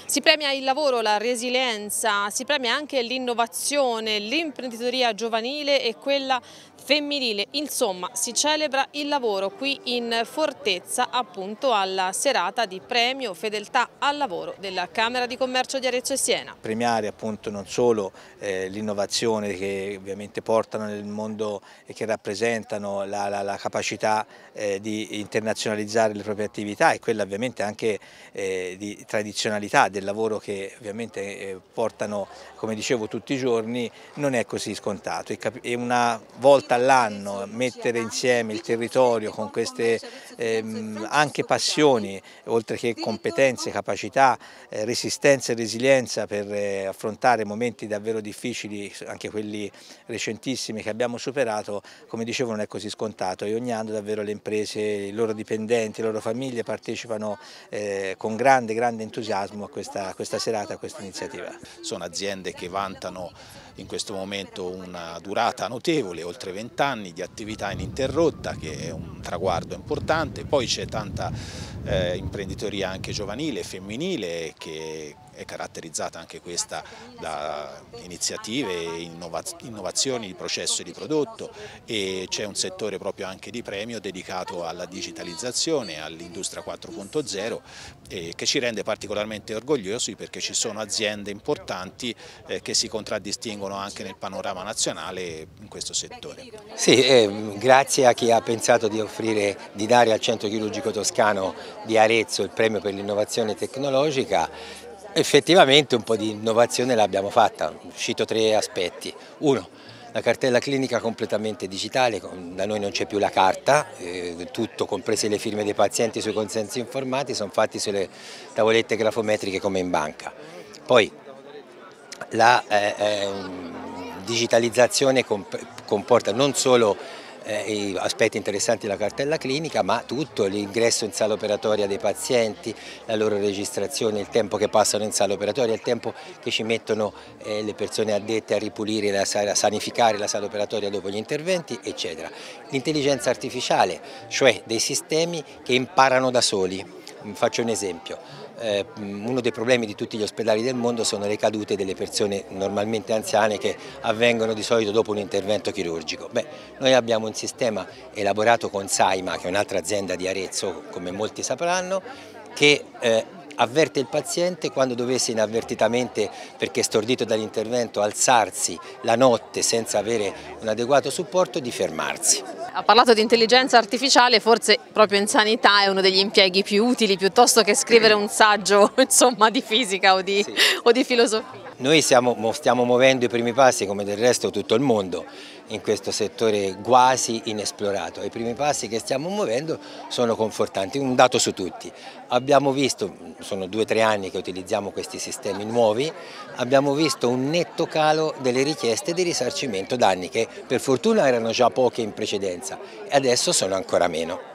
Si premia il lavoro, la resilienza, si premia anche l'innovazione, l'imprenditoria giovanile e quella femminile. Insomma, si celebra il lavoro qui in Fortezza, appunto alla serata di premio Fedeltà al lavoro della Camera di Commercio di Arezzo e Siena. Premiare appunto non solo l'innovazione che ovviamente portano nel mondo e che rappresentano la capacità di internazionalizzare le proprie attività e quella ovviamente anche di tradizionalità del lavoro che ovviamente portano, come dicevo, tutti i giorni, non è così scontato. E una volta all'anno mettere insieme il territorio con queste anche passioni, oltre che competenze, capacità, resistenza e resilienza per affrontare momenti davvero difficili, anche quelli recentissimi che abbiamo superato, come dicevo non è così scontato e ogni anno davvero le imprese, i loro dipendenti, le loro famiglie partecipano con grande entusiasmo a questa serata, a questa iniziativa. Sono aziende che vantano in questo momento una durata notevole, oltre 20 anni di attività ininterrotta, che è un traguardo importante. Poi c'è tanta imprenditoria anche giovanile e femminile che è caratterizzata anche questa da iniziative e innovazioni di processo e di prodotto, e c'è un settore proprio anche di premio dedicato alla digitalizzazione, all'industria 4.0 che ci rende particolarmente orgogliosi perché ci sono aziende importanti che si contraddistinguono anche nel panorama nazionale in questo settore. Sì, grazie a chi ha pensato di dare al Centro Chirurgico Toscano di Arezzo il premio per l'innovazione tecnologica. Effettivamente un po' di innovazione l'abbiamo fatta, cito 3 aspetti. Uno, la cartella clinica completamente digitale, da noi non c'è più la carta, tutto, comprese le firme dei pazienti sui consensi informati, sono fatti sulle tavolette grafometriche come in banca. Poi la digitalizzazione comporta non solo aspetti interessanti della cartella clinica, ma tutto l'ingresso in sala operatoria dei pazienti, la loro registrazione, il tempo che passano in sala operatoria, il tempo che ci mettono le persone addette a ripulire, a sanificare la sala operatoria dopo gli interventi, eccetera. L'intelligenza artificiale, cioè dei sistemi che imparano da soli. Faccio un esempio. Uno dei problemi di tutti gli ospedali del mondo sono le cadute delle persone normalmente anziane che avvengono di solito dopo un intervento chirurgico. Noi abbiamo un sistema elaborato con Saima, che è un'altra azienda di Arezzo, come molti sapranno, che avverte il paziente quando dovesse inavvertitamente, perché stordito dall'intervento, alzarsi la notte senza avere un adeguato supporto, di fermarsi. Ha parlato di intelligenza artificiale, forse proprio in sanità è uno degli impieghi più utili, piuttosto che scrivere un saggio insomma, di fisica o di filosofia. Noi stiamo muovendo i primi passi, come del resto tutto il mondo, in questo settore quasi inesplorato. I primi passi che stiamo muovendo sono confortanti, un dato su tutti. Abbiamo visto, sono 2-3 anni che utilizziamo questi sistemi nuovi, abbiamo visto un netto calo delle richieste di risarcimento danni, che per fortuna erano già poche in precedenza e adesso sono ancora meno.